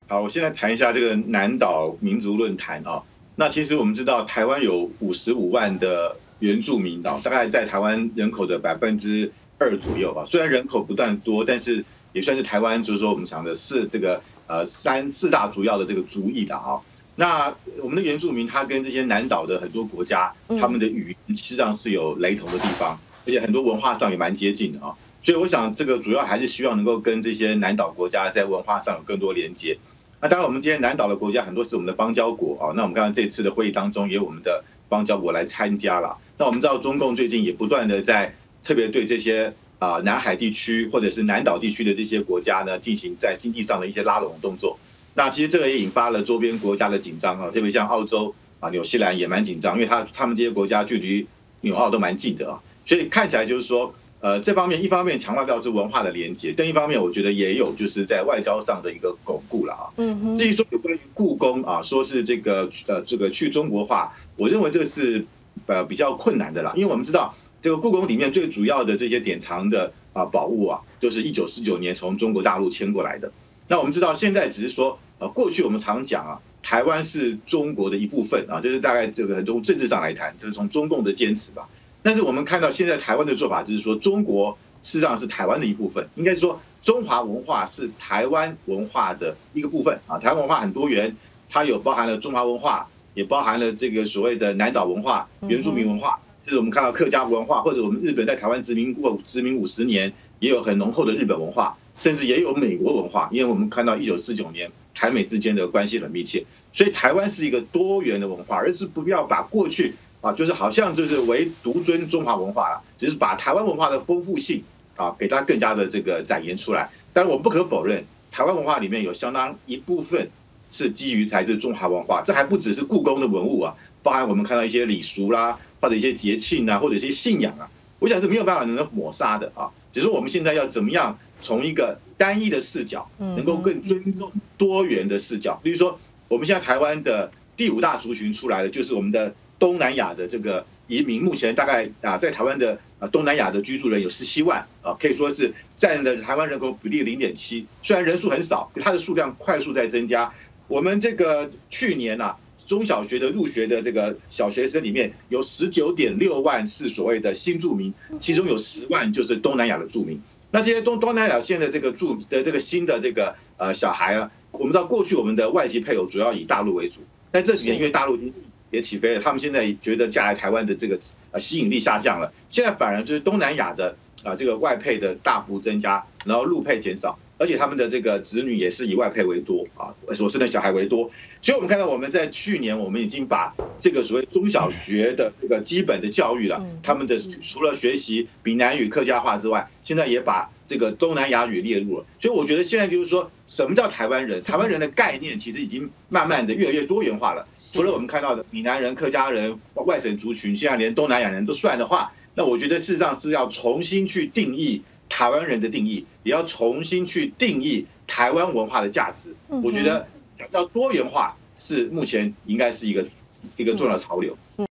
好，我现在谈一下这个南岛民族论坛啊。那其实我们知道，台湾有55万的原住民啊，大概在台湾人口的2%左右啊。虽然人口不断多，但是也算是台湾就是说我们讲的四大主要的这个族裔的啊。那我们的原住民，他跟这些南岛的很多国家，他们的语言实际上是有雷同的地方，而且很多文化上也蛮接近的啊。所以我想，这个主要还是希望能够跟这些南岛国家在文化上有更多连接。那当然，我们今天南岛的国家很多是我们的邦交国啊。那我们刚刚这次的会议当中，也有我们的邦交国来参加了。那我们知道，中共最近也不断的在特别对这些南海地区或者是南岛地区的这些国家呢，进行在经济上的一些拉拢的动作。那其实这个也引发了周边国家的紧张啊，特别像澳洲啊、纽西兰也蛮紧张，因为他们这些国家距离纽澳都蛮近的啊，所以看起来就是说。这方面一方面强调到是文化的连结，但一方面我觉得也有就是在外交上的一个巩固了啊。至于说有关于故宫啊，说是这个去中国化，我认为这个是比较困难的啦，因为我们知道这个故宫里面最主要的这些典藏的宝物啊，都是1949年从中国大陆迁过来的。那我们知道现在只是说过去我们常讲啊，台湾是中国的一部分啊，就是大概这个从政治上来谈，这是从中共的坚持吧。但是我们看到现在台湾的做法就是说，中国事实上是台湾的一部分，应该是说中华文化是台湾文化的一个部分啊。台湾文化很多元，它有包含了中华文化，也包含了这个所谓的南岛文化、原住民文化，甚至我们看到客家文化，或者我们日本在台湾殖民50年，也有很浓厚的日本文化，甚至也有美国文化，因为我们看到1949年台美之间的关系很密切，所以台湾是一个多元的文化，而是不要把过去。就是好像就是唯独尊中华文化了，只是把台湾文化的丰富性给它更加的这个展延出来。但是我们不可否认，台湾文化里面有相当一部分是基于来自中华文化，这还不只是故宫的文物啊，包含我们看到一些礼俗啦，或者一些节庆啊，或者一些信仰啊，我想是没有办法能抹杀的啊。只是我们现在要怎么样从一个单一的视角，能够更尊重多元的视角。比如说，我们现在台湾的第5大族群出来的就是我们的。东南亚的这个移民，目前大概在台湾的东南亚的居住人有17万可以说是占了台湾人口比例0.7，虽然人数很少，它的数量快速在增加。我们这个去年中小学的入学的这个小学生里面有19.6万是所谓的新住民，其中有10万就是东南亚的住民。那这些东南亚现在这个新的这个小孩啊，我们知道过去我们的外籍配偶主要以大陆为主，但这几年因为大陆经济也起飞了，他们现在觉得嫁来台湾的这个吸引力下降了，现在反而就是东南亚的这个外配的大幅增加，然后陆配减少，而且他们的这个子女也是以外配为多所生的小孩为多，所以我们看到我们在去年我们已经把这个所谓中小学的这个基本的教育了，他们的除了学习闽南语、客家话之外，现在也把这个东南亚语列入了，所以我觉得现在就是说，什么叫台湾人？台湾人的概念其实已经慢慢的越来越多元化了。除了我们看到的闽南人、客家人、外省族群，现在连东南亚人都算的话，那我觉得事实上是要重新去定义台湾人的定义，也要重新去定义台湾文化的价值。我觉得要多元化是目前应该是一个重要的潮流。